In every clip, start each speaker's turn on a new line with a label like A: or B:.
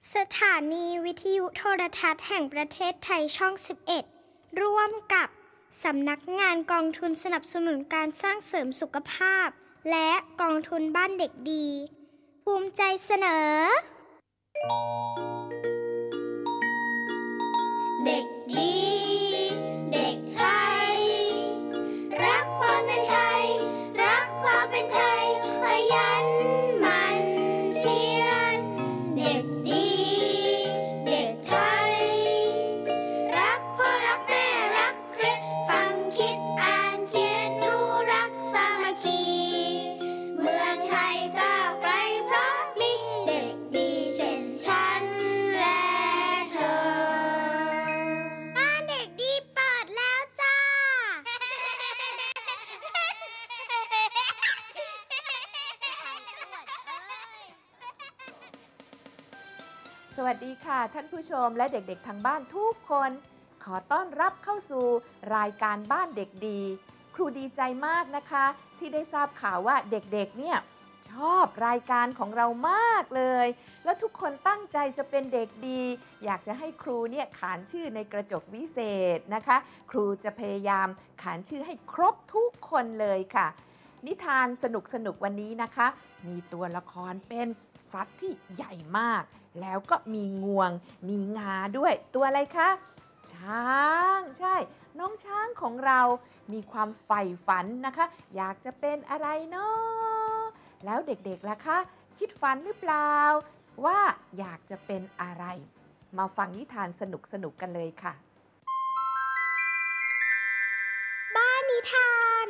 A: สถานีวิทยุโทรทัศน์แห่งประเทศไทยช่อง 11 ร่วมกับสำนักงานกองทุนสนับสนุนการสร้างเสริมสุขภาพและกองทุนบ้านเด็กดีภูมิใจเสนอเด็กดีเด็กไทยรักความเป็นไทยรักความเป็นไทยขยันหมั่นเพียรเด็กดีเด็กไทยรักพ่อรักแม่รักเรียนฟังคิดอ่านเขียนดูรักสามัคคีเมืองไทยก้าวไกลเพราะมีเด็กดีเช่นฉันและเธอบ้านเด็กดีเปิดแล้วจ้า
B: สวัสดีค่ะท่านผู้ชมและเด็กๆทางบ้านทุกคนขอต้อนรับเข้าสู่รายการบ้านเด็กดีครูดีใจมากนะคะที่ได้ทราบข่าวว่าเด็กๆเนี่ยชอบรายการของเรามากเลยและทุกคนตั้งใจจะเป็นเด็กดีอยากจะให้ครูเนี่ยขานชื่อในกระจกวิเศษนะคะครูจะพยายามขานชื่อให้ครบทุกคนเลยค่ะนิทานสนุกๆวันนี้นะคะมีตัวละครเป็นสัตว์ที่ใหญ่มากแล้วก็มีงวงมีงาด้วยตัวอะไรคะช้างใช่น้องช้างของเรามีความใฝ่ฝันนะคะอยากจะเป็นอะไรเนาะแล้วเด็กๆล่ะคะคิดฝันหรือเปล่าว่าอยากจะเป็นอะไรมาฟังนิทานสนุกๆกันเลยค่ะ
A: บ้านนิทาน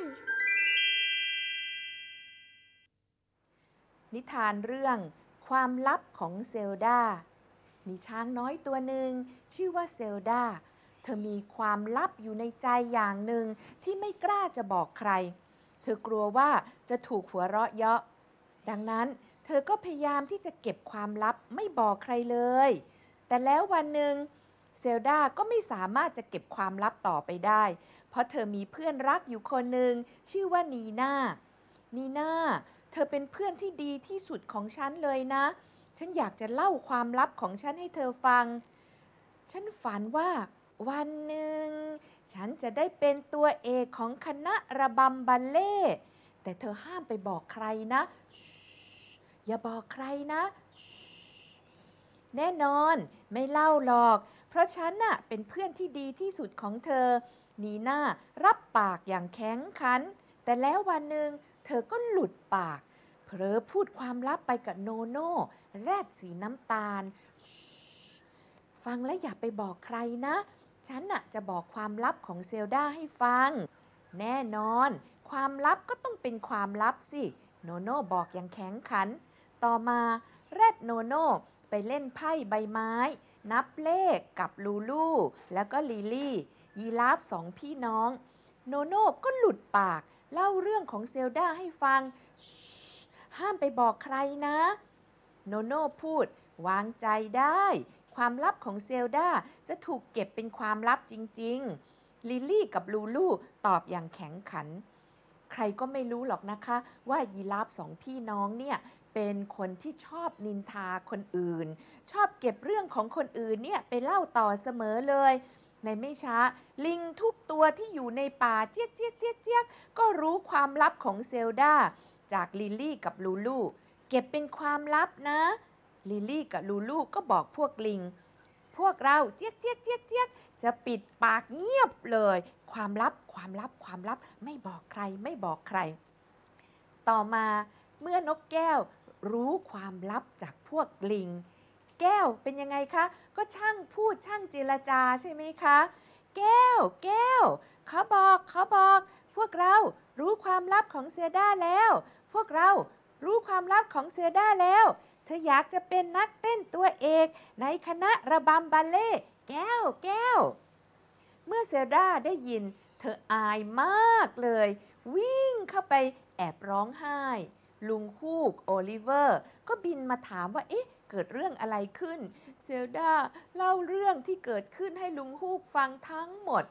B: นิทานเรื่องความลับของเซลดามีช้างน้อยตัวหนึ่งชื่อว่าเซลดาเธอมีความลับอยู่ในใจอย่างหนึ่งที่ไม่กล้าจะบอกใครเธอกลัวว่าจะถูกหัวเราะเยาะดังนั้นเธอก็พยายามที่จะเก็บความลับไม่บอกใครเลยแต่แล้ววันหนึ่งเซลดาก็ไม่สามารถจะเก็บความลับต่อไปได้เพราะเธอมีเพื่อนรักอยู่คนหนึ่งชื่อว่านีน่าเธอเป็นเพื่อนที่ดีที่สุดของฉันเลยนะฉันอยากจะเล่าความลับของฉันให้เธอฟังฉันฝันว่าวันหนึ่งฉันจะได้เป็นตัวเอกของคณะระบำบัลเล่ต์แต่เธอห้ามไปบอกใครนะอย่าบอกใครนะแน่นอนไม่เล่าหรอกเพราะฉันน่ะเป็นเพื่อนที่ดีที่สุดของเธอนีน่ารับปากอย่างแข็งขันแต่แล้ววันหนึ่งเธอก็หลุดปากเผลอพูดความลับไปกับโนโน่แรดสีน้ำตาลฟังแล้วอย่าไปบอกใครนะฉันน่ะจะบอกความลับของเซลดาให้ฟังแน่นอนความลับก็ต้องเป็นความลับสิโนโน่บอกอย่างแข็งขันต่อมาแรดโนโน่ไปเล่นไพ่ใบไม้นับเลขกับลูลูแล้วก็ลิลี่ยีราฟสองพี่น้องโนโน่ก็หลุดปากเล่าเรื่องของเซลดาให้ฟังห้ามไปบอกใครนะโนโน่พูดวางใจได้ความลับของเซลดาจะถูกเก็บเป็นความลับจริงๆลิลลี่กับลูลูตอบอย่างแข็งขันใครก็ไม่รู้หรอกนะคะว่ายีราฟสองพี่น้องเนี่ยเป็นคนที่ชอบนินทาคนอื่นชอบเก็บเรื่องของคนอื่นเนี่ยไปเล่าต่อเสมอเลยในไม่ช้าลิงทุกตัวที่อยู่ในป่าเจี๊ยกเจี๊ยกเจี๊ยกเจี๊ยกก็รู้ความลับของเซลดาจากลิลลี่กับลูลูเก็บเป็นความลับนะลิลลี่กับลูลูก็บอกพวกลิงพวกเราเจี๊ยกเจี๊ยกเจี๊ยกเจี๊ยกจะปิดปากเงียบเลยความลับไม่บอกใครไม่บอกใครต่อมาเมื่อนกแก้วรู้ความลับจากพวกลิงแก้วเป็นยังไงคะก็ช่างพูดช่างเจรจาใช่ไหมคะแก้วเขาบอกพวกเรารู้ความลับของเซลดาแล้วพวกเรารู้ความลับของเซลดาแล้วเธออยากจะเป็นนักเต้นตัวเอกในคณะระบำบัลเล่ต์แก้วเมื่อเซลดาได้ยินเธออายมากเลยวิ่งเข้าไปแอบร้องไห้ลุงฮูกโอลิเวอร์ก็บินมาถามว่าเอ๊ะเกิดเรื่องอะไรขึ้นเซลดาเล่าเรื่องที่เกิดขึ้นให้ลุงฮูกฟังทั้งหมด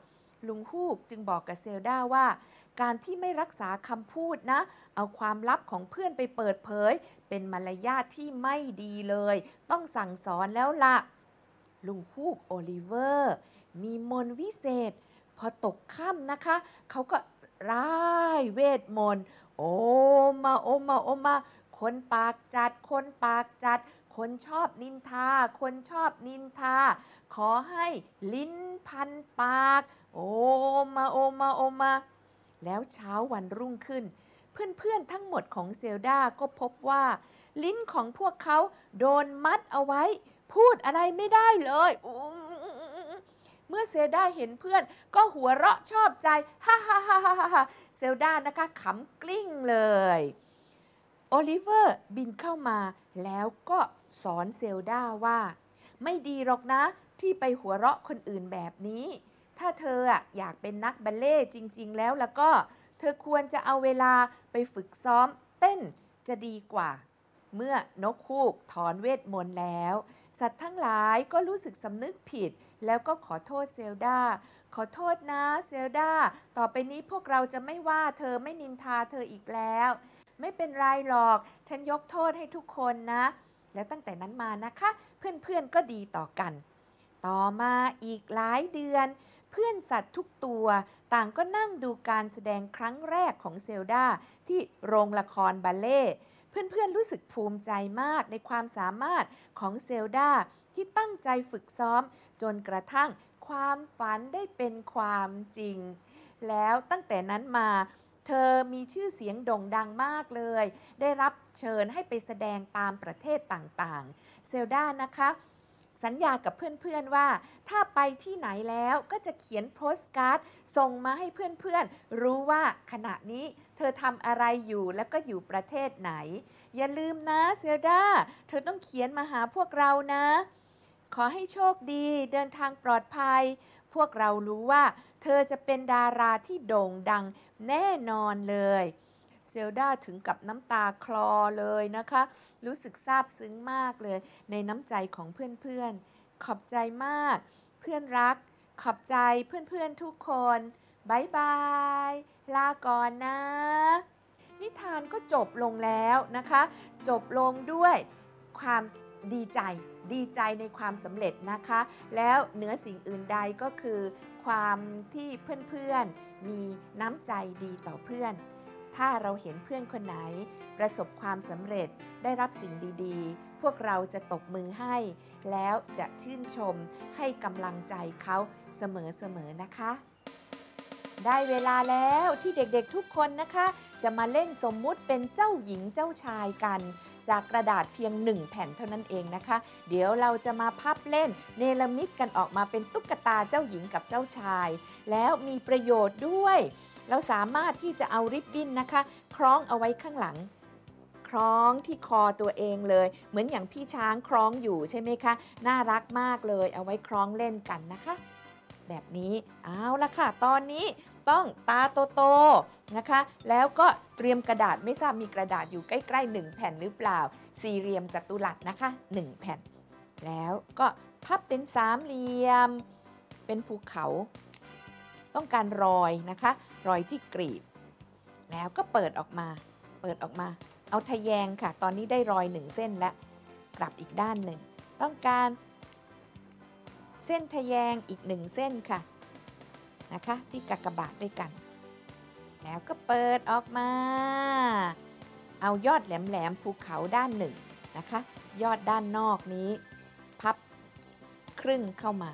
B: ลุงฮูกจึงบอกกับเซลดาว่าการที่ไม่รักษาคำพูดนะเอาความลับของเพื่อนไปเปิดเผยเป็นมารยาทที่ไม่ดีเลยต้องสั่งสอนแล้วล่ะลุงฮูกโอลิเวอร์มีมนต์วิเศษพอตกค่ำนะคะเขาก็ร่ายเวทมนต์โอมาโอมาโอมาคนปากจัดคนปากจัดคนชอบนินทาคนชอบนินทาขอให้ลิ้นพันปากโอมาโอมาโอมาแล้วเช้าวันรุ่งขึ้นเพื่อนๆทั้งหมดของเซลดาก็พบว่าลิ้นของพวกเขาโดนมัดเอาไว้พูดอะไรไม่ได้เลยเมื่อเซลดาเห็นเพื่อนก็หัวเราะชอบใจฮ่าฮ่าฮ่าฮ่าเซลดานะคะขำกลิ้งเลยโอลิเวอร์บินเข้ามาแล้วก็สอนเซลดาว่าไม่ดีหรอกนะที่ไปหัวเราะคนอื่นแบบนี้ถ้าเธออยากเป็นนักบัลเล่ต์จริงๆแล้วก็เธอควรจะเอาเวลาไปฝึกซ้อมเต้นจะดีกว่าเมื่อนกฮูกถอนเวทมนต์แล้วสัตว์ทั้งหลายก็รู้สึกสำนึกผิดแล้วก็ขอโทษเซลดาขอโทษนะเซลดาต่อไปนี้พวกเราจะไม่ว่าเธอไม่นินทาเธออีกแล้วไม่เป็นไรหรอกฉันยกโทษให้ทุกคนนะแล้วตั้งแต่นั้นมานะคะเพื่อนๆก็ดีต่อกันต่อมาอีกหลายเดือนเพื่อนสัตว์ทุกตัวต่างก็นั่งดูการแสดงครั้งแรกของเซลดาที่โรงละครบัลเล่ต์เพื่อนๆรู้สึกภูมิใจมากในความสามารถของเซลดาที่ตั้งใจฝึกซ้อมจนกระทั่งความฝันได้เป็นความจริงแล้วตั้งแต่นั้นมาเธอมีชื่อเสียงโด่งดังมากเลยได้รับเชิญให้ไปแสดงตามประเทศต่างๆเซลดานะคะสัญญากับเพื่อนๆว่าถ้าไปที่ไหนแล้วก็จะเขียนโปสการ์ดส่งมาให้เพื่อนๆรู้ว่าขณะนี้เธอทำอะไรอยู่แล้วก็อยู่ประเทศไหนอย่าลืมนะเซลดาเธอต้องเขียนมาหาพวกเรานะขอให้โชคดีเดินทางปลอดภัยพวกเรารู้ว่าเธอจะเป็นดาราที่โด่งดังแน่นอนเลยเซลดาถึงกับน้ำตาคลอเลยนะคะรู้สึกซาบซึ้งมากเลยในน้ำใจของเพื่อนๆขอบใจมากเพื่อนรักขอบใจเพื่อนๆทุกคนบ๊ายบายลาก่อนนะนิทานก็จบลงแล้วนะคะจบลงด้วยความดีใจในความสำเร็จนะคะแล้วเหนือสิ่งอื่นใดก็คือความที่เพื่อนๆมีน้ำใจดีต่อเพื่อนถ้าเราเห็นเพื่อนคนไหนประสบความสำเร็จได้รับสิ่งดีๆพวกเราจะตบมือให้แล้วจะชื่นชมให้กำลังใจเขาเสมอๆนะคะได้เวลาแล้วที่เด็กๆทุกคนนะคะจะมาเล่นสมมุติเป็นเจ้าหญิงเจ้าชายกันจากกระดาษเพียง1แผ่นเท่านั้นเองนะคะเดี๋ยวเราจะมาพับเล่นเนรมิตกันออกมาเป็นตุ๊กตาเจ้าหญิงกับเจ้าชายแล้วมีประโยชน์ด้วยเราสามารถที่จะเอาริบบิ้นนะคะคล้องเอาไว้ข้างหลังคล้องที่คอตัวเองเลยเหมือนอย่างพี่ช้างคล้องอยู่ใช่ไหมคะน่ารักมากเลยเอาไว้คล้องเล่นกันนะคะแบบนี้เอาละค่ะตอนนี้ต้องตาโตๆนะคะแล้วก็เตรียมกระดาษไม่ทราบมีกระดาษอยู่ใกล้ๆ1แผ่นหรือเปล่าสี่เหลี่ยมจัตุรัสนะคะ1แผ่นแล้วก็พับเป็นสามเหลี่ยมเป็นภูเขาต้องการรอยนะคะรอยที่กรีดแล้วก็เปิดออกมาเอาทะแยงค่ะตอนนี้ได้รอย1เส้นแล้วกลับอีกด้านหนึ่งต้องการเส้นทะแยงอีก1เส้นค่ะนะคะที่กากบาทด้วยกันแล้วก็เปิดออกมาเอายอดแหลมๆภูเขาด้านหนึ่งนะคะยอดด้านนอกนี้พับครึ่งเข้ามา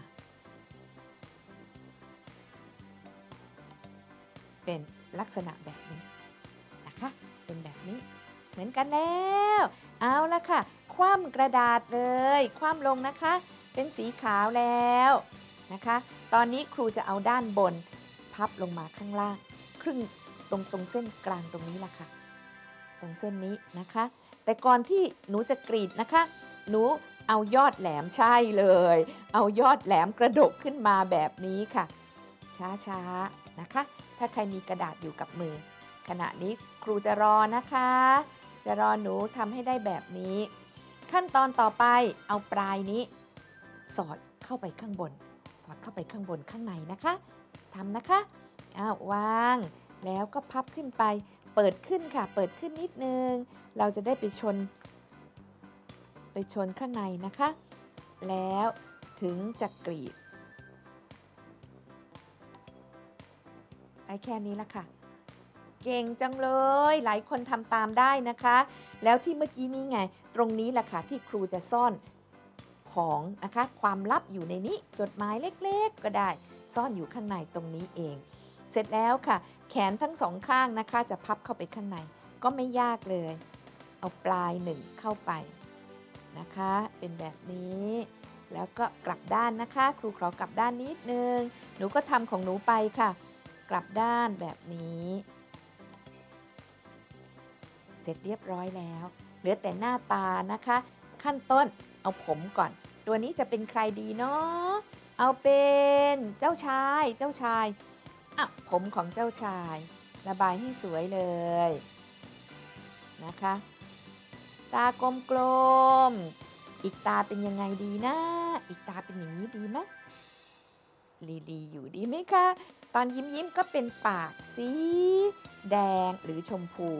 B: เป็นลักษณะแบบนี้นะคะเป็นแบบนี้เหมือนกันแล้วเอาละค่ะคว่ำกระดาษเลยคว่ำลงนะคะเป็นสีขาวแล้วนะคะตอนนี้ครูจะเอาด้านบนพับลงมาข้างล่างครึ่งตรงเส้นกลางตรงนี้ล่ะค่ะตรงเส้นนี้นะคะแต่ก่อนที่หนูจะกรีดนะคะหนูเอายอดแหลมใช่เลยเอายอดแหลมกระดกขึ้นมาแบบนี้ค่ะช้าๆนะคะถ้าใครมีกระดาษอยู่กับมือขณะนี้ครูจะรอนะคะจะรอหนูทำให้ได้แบบนี้ขั้นตอนต่อไปเอาปลายนี้สอดเข้าไปข้างบนสอดเข้าไปข้างบนข้างในนะคะทำนะคะวางแล้วก็พับขึ้นไปเปิดขึ้นค่ะเปิดขึ้นนิดนึงเราจะได้ไปชนข้างในนะคะแล้วถึงจะกรีดได้แค่นี้ละค่ะเก่งจังเลยหลายคนทำตามได้นะคะแล้วที่เมื่อกี้นี้ไงตรงนี้แหละค่ะที่ครูจะซ่อนของนะคะความลับอยู่ในนี้จดหมายเล็กๆก็ได้ซ่อนอยู่ข้างในตรงนี้เองเสร็จแล้วค่ะแขนทั้งสองข้างนะคะจะพับเข้าไปข้างในก็ไม่ยากเลยเอาปลายหนึ่งเข้าไปนะคะเป็นแบบนี้แล้วก็กลับด้านนะคะครูขอกลับด้านนิดนึงหนูก็ทำของหนูไปค่ะกลับด้านแบบนี้เสร็จเรียบร้อยแล้วเหลือแต่หน้าตานะคะขั้นต้นเอาผมก่อนตัวนี้จะเป็นใครดีเนาะเอาเป็นเจ้าชายผมของเจ้าชายระบายให้สวยเลยนะคะตากลมๆอีกตาเป็นยังไงดีนะอีกตาเป็นอย่างนี้ดีไหมลีอยู่ดีไหมคะตอนยิ้มก็เป็นปากสีแดงหรือชมพู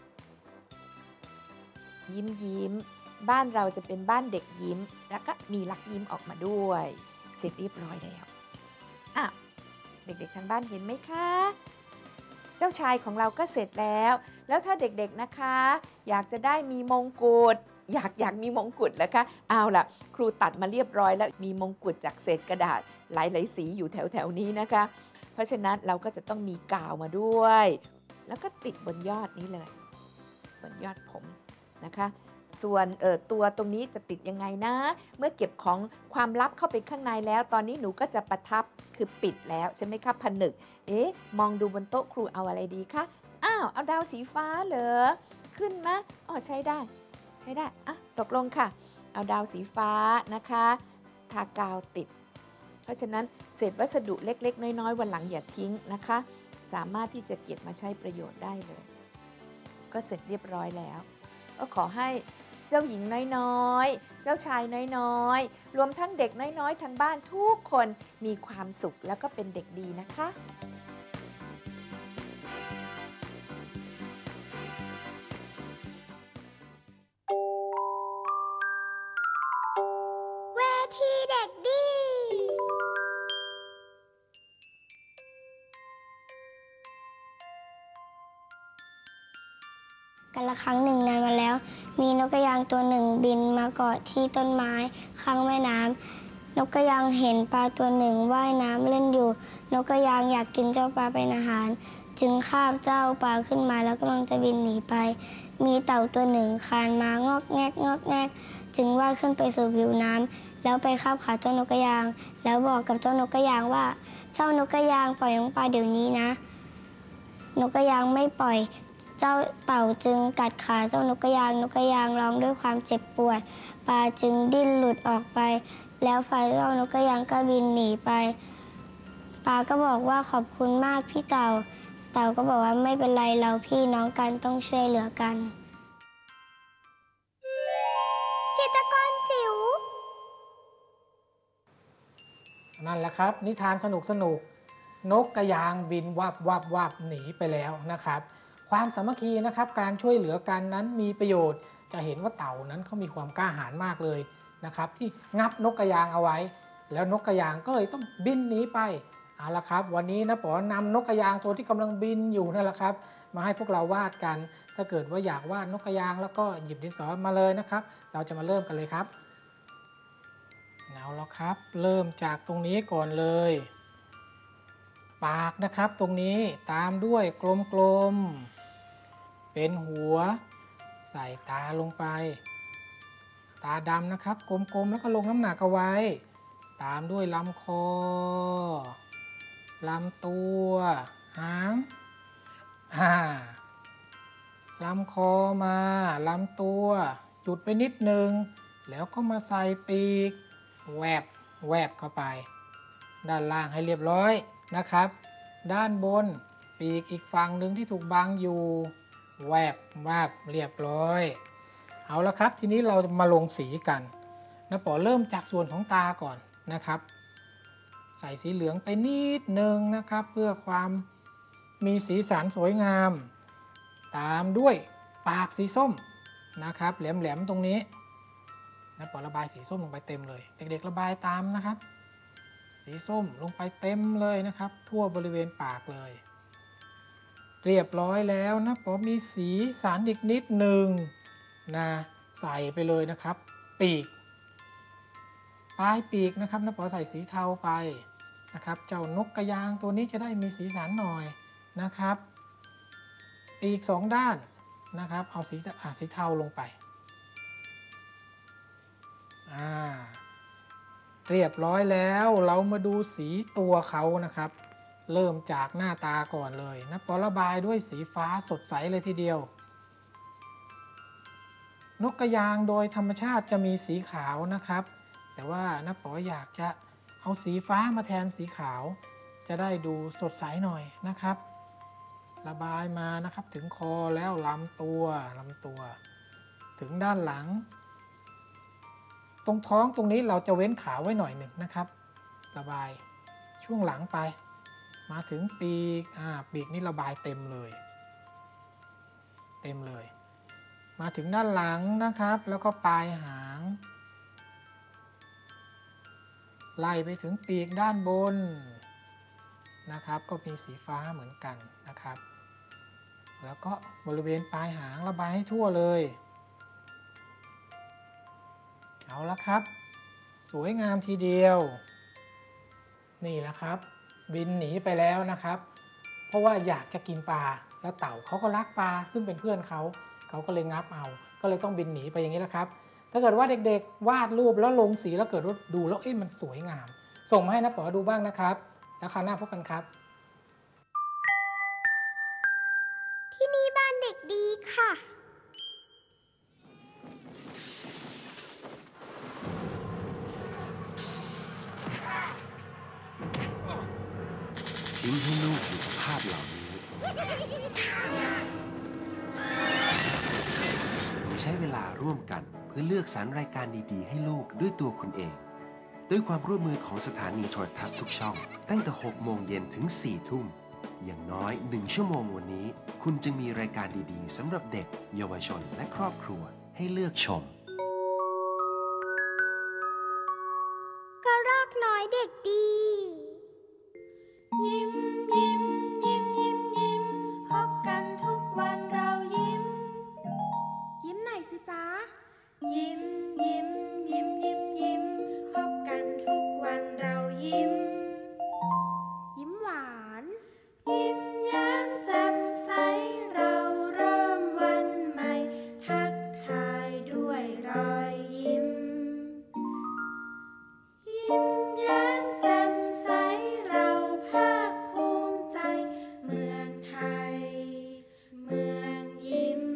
B: ยิ้มบ้านเราจะเป็นบ้านเด็กยิ้มแล้วก็มีลักยิ้มออกมาด้วยเสร็จเรียบร้อยแล้วเด็กๆทางบ้านเห็นไหมคะเจ้าชายของเราก็เสร็จแล้วถ้าเด็กๆนะคะอยากจะได้มีมงกุฎอยากมีมงกุฎแล้วคะเอาล่ะครูตัดมาเรียบร้อยแล้วมีมงกุฎจากเศษกระดาษหลายๆสีอยู่แถวๆนี้นะคะเพราะฉะนั้นเราก็จะต้องมีกาวมาด้วยแล้วก็ติดบนยอดนี้เลยบนยอดผมนะคะส่วนตัวตรงนี้จะติดยังไงนะเมื่อเก็บของความลับเข้าไปข้างในแล้วตอนนี้หนูก็จะประทับคือปิดแล้วใช่ไหมคะผนึกมองดูบนโต๊ะครูเอาอะไรดีคะเอาดาวสีฟ้าเหรอขึ้นมะใช้ได้ตกลงค่ะเอาดาวสีฟ้านะคะทากาวติดเพราะฉะนั้นเศษวัสดุเล็กๆน้อยๆวันหลังอย่าทิ้งนะคะสามารถที่จะเก็บมาใช้ประโยชน์ได้เลยก็เสร็จเรียบร้อยแล้วก็ขอให้เจ้าหญิงน้อยๆเจ้าชายน้อยๆรวมทั้งเด็กน้อยๆทางบ้านทุกคนมีความสุขแล้วก็เป็นเด็กดีนะคะ
A: เวทีเด็กดีกันละครั้งหนึ่งนานมาแล้วมีนกกระยางตัวหนึ่งบินมาเกาะที่ต้นไม้ข้างแม่น้ำนกกระยางเห็นปลาตัวหนึ่งว่ายน้ำเล่นอยู่นกกระยางอยากกินเจ้าปลาเป็นอาหารจึงคาบเจ้าปลาขึ้นมาแล้วกำลังจะบินหนีไปมีเต่าตัวหนึ่งคลานมางอกแงกจึงว่ายขึ้นไปสู่ผิวน้ำแล้วไปคาบขาเจ้านกกระยางแล้วบอกกับเจ้านกกระยางว่าเจ้านกกระยางปล่อยน้องปลาเดี๋ยวนี้นะนกกระยางไม่ปล่อยเจ้าเต่าจึงกัดขาเจ้านกกระยางร้องด้วยความเจ็บปวดปลาจึงดิ้นหลุดออกไปแล้วฝ่ายเจ้านกกระยางก็บินหนีไปปลาก็บอกว่าขอบคุณมากพี่เต่าก็บอกว่าไม่เป็นไรเราพี่น้องกันต้องช่วยเหลือกันจิตรกรจิ๋ว
C: นั่นแหละครับนิทานสนุกนกกระยางบินวับหนีไปแล้วนะครับความสามัคคีนะครับการช่วยเหลือกันนั้นมีประโยชน์จะเห็นว่าเต่านั้นเขามีความกล้าหาญมากเลยนะครับที่งับนกกระยางเอาไว้แล้วนกกระยางก็เลยต้องบินหนีไปเอาละครับวันนี้นะป๋อนำนกกระยางตัวที่กำลังบินอยู่นั่นแหละครับมาให้พวกเราวาดกันถ้าเกิดว่าอยากวาดนกกระยางแล้วก็หยิบดินสอมาเลยนะครับเราจะมาเริ่มกันเลยครับเอาละครับเริ่มจากตรงนี้ก่อนเลยปากนะครับตรงนี้ตามด้วยกลมๆเป็นหัวใส่ตาลงไปตาดำนะครับกลมๆแล้วก็ลงน้ำหนักเอาไว้ตามด้วยลำคอลำตัวหางลำคอมาลำตัวจุดไปนิดนึงแล้วก็มาใส่ปีกแวบเข้าไปด้านล่างให้เรียบร้อยนะครับด้านบนปีกอีกฝั่งหนึ่งที่ถูกบังอยู่แวบเรียบร้อยเอาละครับทีนี้เรามาลงสีกันนะป๋อเริ่มจากส่วนของตาก่อนนะครับใส่สีเหลืองไปนิดนึงนะครับเพื่อความมีสีสันสวยงามตามด้วยปากสีส้มนะครับแหลมๆตรงนี้นะปอระบายสีส้มลงไปเต็มเลยเด็กๆระบายตามนะครับสีส้มลงไปเต็มเลยนะครับทั่วบริเวณปากเลยเรียบร้อยแล้วนะปอมีสีสันอีกนิดหนึ่งนะใส่ไปเลยนะครับปีกปลายปีกนะครับนะปอใส่สีเทาไปนะครับเจ้านกกระยางตัวนี้จะได้มีสีสันหน่อยนะครับปีก2ด้านนะครับเอาสีเทาลงไปเรียบร้อยแล้วเรามาดูสีตัวเขานะครับเริ่มจากหน้าตาก่อนเลยนะปอระบายด้วยสีฟ้าสดใสเลยทีเดียวนกกระยางโดยธรรมชาติจะมีสีขาวนะครับแต่ว่านะปออยากจะเอาสีฟ้ามาแทนสีขาวจะได้ดูสดใสหน่อยนะครับระบายมานะครับถึงคอแล้วลำตัวถึงด้านหลังตรงท้องตรงนี้เราจะเว้นขาไว้หน่อยหนึ่งนะครับระบายช่วงหลังไปมาถึงปีกปีกนี่ระบายเต็มเลยมาถึงด้านหลังนะครับแล้วก็ปลายหางไล่ไปถึงปีกด้านบนนะครับก็มีสีฟ้าเหมือนกันนะครับแล้วก็บริเวณปลายหางระบายให้ทั่วเลยเอาละครับสวยงามทีเดียวนี่แหละครับบินหนีไปแล้วนะครับเพราะว่าอยากจะกินปลาแล้วเต่าเขาก็รักปลาซึ่งเป็นเพื่อนเขาก็เลยงับเอาก็เลยต้องบินหนีไปอย่างนี้แหละครับถ้าเกิดว่าเด็กๆวาดรูปแล้วลงสีแล้วเกิดดูแล้วมันสวยงามส่งมาให้นะป๋อดูบ้างนะครับแล้วคราวหน้าพบกันครับ
A: ที่นี่บ้านเด็กดีค่ะ
D: ทิ้งให้ลูกอยู่กับภาพเหล่านี้ใช้เวลาร่วมกันเพื่อเลือกสรรรายการดีๆให้ลูกด้วยตัวคุณเองด้วยความร่วมมือของสถานีโทรทัศน์ทุกช่องตั้งแต่ 6 โมงเย็นถึง 4 ทุ่มอย่างน้อย 1 ชั่วโมงวันนี้คุณจะมีรายการดีๆสำหรับเด็กเยาวชนและครอบครัวให้เลือกชม
A: กระรอกน้อยเด็กดียิ้มยิ้มยิ้มยิ้มยิ้มพบกันทุกวันเรายิ้มยิ้มหน่อยสิจ๊ะยิ้มยิ้มยิ้มยิ้มยิ้มพบกันทุกวันเรายิ้มยิ้มหวานยิ้มแย้มแจ่มใสเราเริ่มวันใหม่ทักทายด้วยรอยยิ้มยิ้มแย้มแจ่มใสเราภาคภูมิใจเมืองไทยเมืองยิ้ม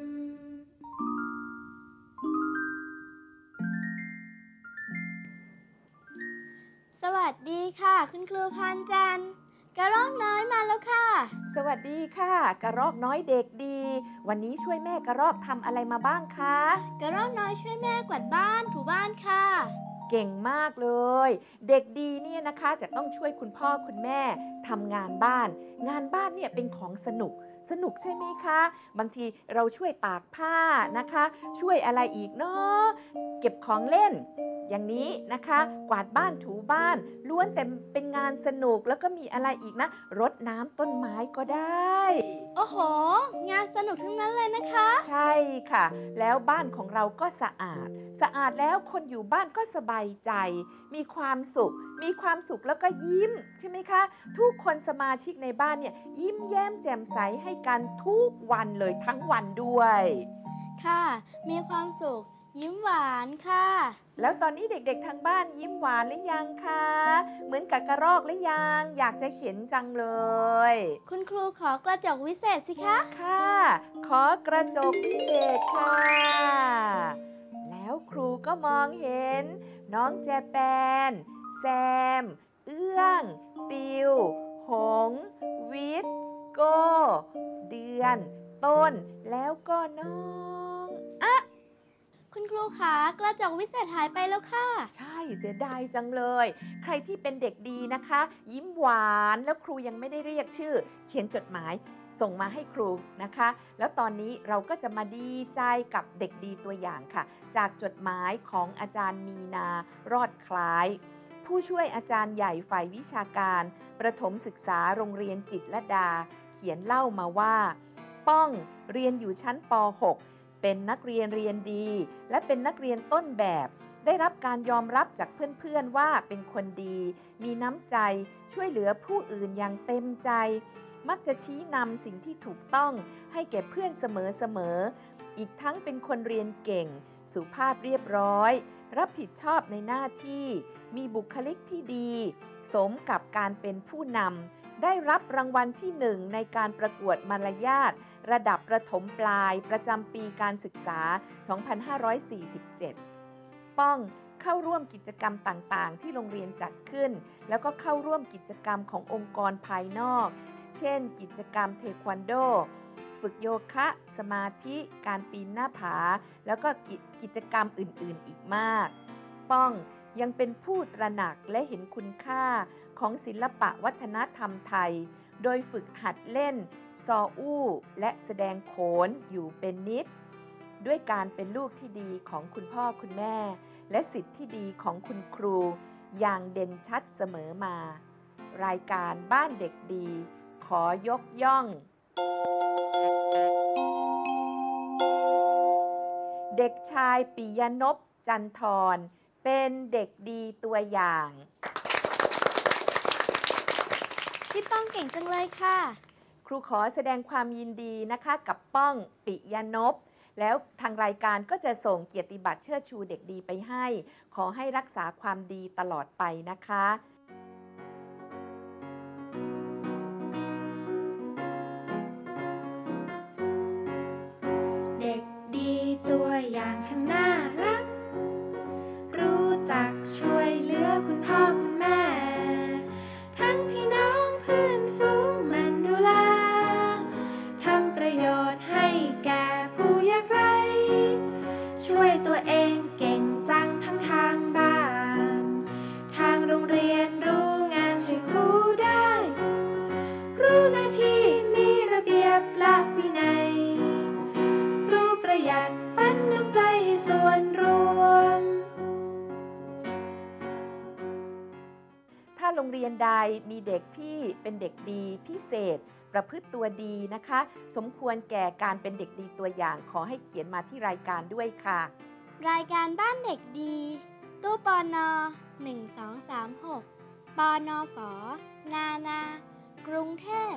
A: สวัสดีค่ะคุณครูพรจันทร์กระรอกน้อยมาแล้วค่ะ
B: สวัสดีค่ะกระรอกน้อยเด็กดีวันนี้ช่วยแม่กระรอกทำอะไรมาบ้างคะ
A: กระรอกน้อยช่วยแม่กวาดบ้านถูบ้านค่ะ
B: เก่งมากเลยเด็กดีเนี่ยนะคะจะต้องช่วยคุณพ่อคุณแม่ทำงานบ้านเนี่ยเป็นของสนุกใช่ไหมคะบางทีเราช่วยตากผ้านะคะช่วยอะไรอีกเนาะเก็บของเล่นอย่างนี้นะคะกวาดบ้านถูบ้านล้วนแต่เป็นงานสนุกแล้วก็มีอะไรอีกนะรดน้ำต้นไม้ก็ได้
A: โอ้โหงานสนุกทั้งนั้นเลยนะคะ
B: ใช่ค่ะแล้วบ้านของเราก็สะอาดแล้วคนอยู่บ้านก็สบายใจมีความสุขแล้วก็ยิ้มใช่ไหมคะทุกคนสมาชิกในบ้านเนี่ยยิ้มแย้มแจ่มใสให้กันทุกวันเลยทั้งวันด้วย
A: ค่ะมีความสุขยิ้มหวานค่ะ
B: แล้วตอนนี้เด็กๆทางบ้านยิ้มหวานหรือยังคะเหมือนกับกระรอกหรือยังอยากจะเห็นจังเลย
A: คุณครูขอกระจกวิเศษสิคะ
B: ค่ะขอกระจกวิเศษค่ะแล้วครูก็มองเห็นน้องแจแปนแซมเอื้องติวหงวิทย์โก้เดือนต้นแล้วก็น้อง
A: คุณครูคะกระจกวิเศษหายไปแล้วค่ะ
B: ใช่เสียดายจังเลย ใครที่เป็นเด็กดีนะคะ ยิ้มหวานแล้วครูยังไม่ได้เรียกชื่อ เขียนจดหมายส่งมาให้ครูนะคะ แล้วตอนนี้เราก็จะมาดีใจกับเด็กดีตัวอย่างค่ะ จากจดหมายของอาจารย์มีนารอดคล้าย ผู้ช่วยอาจารย์ใหญ่ฝ่ายวิชาการประถมศึกษาโรงเรียนจิตรลดา เขียนเล่ามาว่า ป้องเรียนอยู่ชั้นป .6 เป็นนักเรียนเรียนดี และเป็นนักเรียนต้นแบบได้รับการยอมรับจากเพื่อนๆว่าเป็นคนดีมีน้ำใจช่วยเหลือผู้อื่นอย่างเต็มใจมักจะชี้นำสิ่งที่ถูกต้องให้แก่เพื่อนเสมอๆอีกทั้งเป็นคนเรียนเก่งสุภาพเรียบร้อยรับผิดชอบในหน้าที่มีบุคลิกที่ดีสมกับการเป็นผู้นำได้รับรางวัลที่1ในการประกวดมารยาทระดับประถมปลายประจำปีการศึกษา 2547 ป้องเข้าร่วมกิจกรรมต่างๆที่โรงเรียนจัดขึ้นแล้วก็เข้าร่วมกิจกรรมขององค์กรภายนอกเช่นกิจกรรมเทควันโดฝึกโยคะสมาธิการปีนหน้าผาแล้วก็กิจกรรมอื่นๆอีกมากป้องยังเป็นผู้ตระหนักและเห็นคุณค่าของศิลปะวัฒนธรรมไทยโดยฝึกหัดเล่นซออู้และแสดงโขนอยู่เป็นนิดด้วยการเป็นลูกที่ดีของคุณพ่อคุณแม่และศิษย์ที่ดีของคุณครูอย่างเด่นชัดเสมอมารายการบ้านเด็กดีขอยกย่องเด็กชายปิยนพจันทรเป็นเด็กดีตัวอย่าง
A: พี่ป้องเก่งจังเลยค่ะ
B: ครูขอแสดงความยินดีนะคะกับป้องปิยนพแล้วทางรายการก็จะส่งเกียรติบัตรเชิดชูเด็กดีไปให้ขอให้รักษาความดีตลอดไปนะคะ
E: เด็กดีตัวอย่างช่างน่ารักรู้จักช่วยเหลือคุณพ่อคุณแม่ทั้งพี่น้องเพื่อนฝูงมันดูแลทำประโยชน์ให้แก่ผู้ยากไร้ช่วยตัวเองเก่งจังทั้งทางบ้านทางโรงเรียนรู้งานช่วยครูได้รู้หน้าที่มีระเบียบและวินัยรู้ประหยัดปันน้ำใจให้ส่วนรวม
B: ถ้าโรงเรียนใดมีเด็กที่เป็นเด็กดีพิเศษประพฤติตัวดีนะคะสมควรแก่การเป็นเด็กดีตัวอย่างขอให้เขียนมาที่รายการด้วยค่ะ
A: รายการบ้านเด็กดีตู้ปน1236ปนฝนากรุงเทพ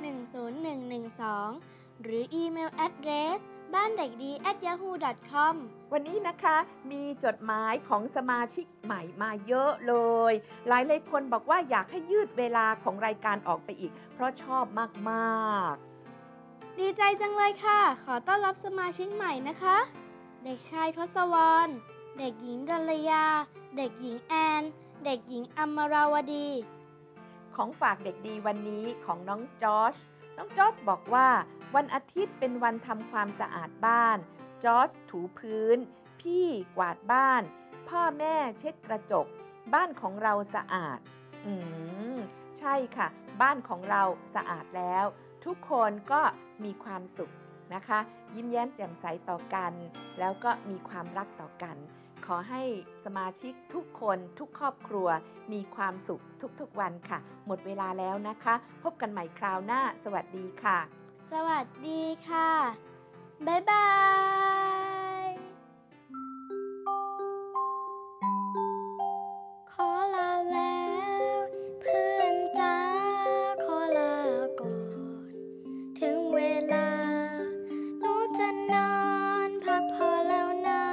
A: 10112หรืออีเมล address บ้านเด็กดี @yahoo.com
B: วันนี้นะคะมีจดหมายของสมาชิกใหม่มาเยอะเลยหลายคนบอกว่าอยากให้ยืดเวลาของรายการออกไปอีกเพราะชอบมาก
A: ๆดีใจจังเลยค่ะขอต้อนรับสมาชิกใหม่นะคะเด็กชายทศวรรณเด็กหญิงดลยาเด็กหญิงแอนเด็กหญิงอมราวดี
B: ของฝากเด็กดีวันนี้ของน้องจอร์จบอกว่าวันอาทิตย์เป็นวันทำความสะอาดบ้านจอร์จถูพื้นพี่กวาดบ้านพ่อแม่เช็ดกระจกบ้านของเราสะอาดใช่ค่ะบ้านของเราสะอาดแล้วทุกคนก็มีความสุขนะคะยิ้มแย้มแจ่มใสต่อกันแล้วก็มีความรักต่อกันขอให้สมาชิกทุกคนทุกครอบครัวมีความสุขทุกๆวันค่ะหมดเวลาแล้วนะคะพบกันใหม่คราวหน้าสวัสดีค่ะ
A: สวัสดีค่ะบ๊ายบาย
E: ขอลาแล้วเพื่อนจ๋าขอลาก่อนถึงเวลาหนูจะนอนพักพอแล้วนะ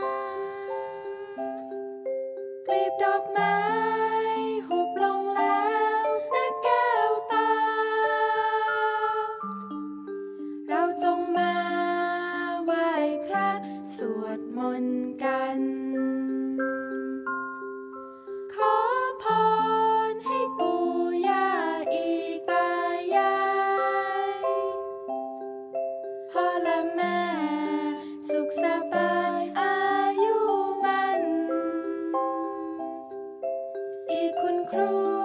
E: กลีบดอกไม้หุบลงแล้วนะแก้วตาเราจงมาไหว้อีกคุณครู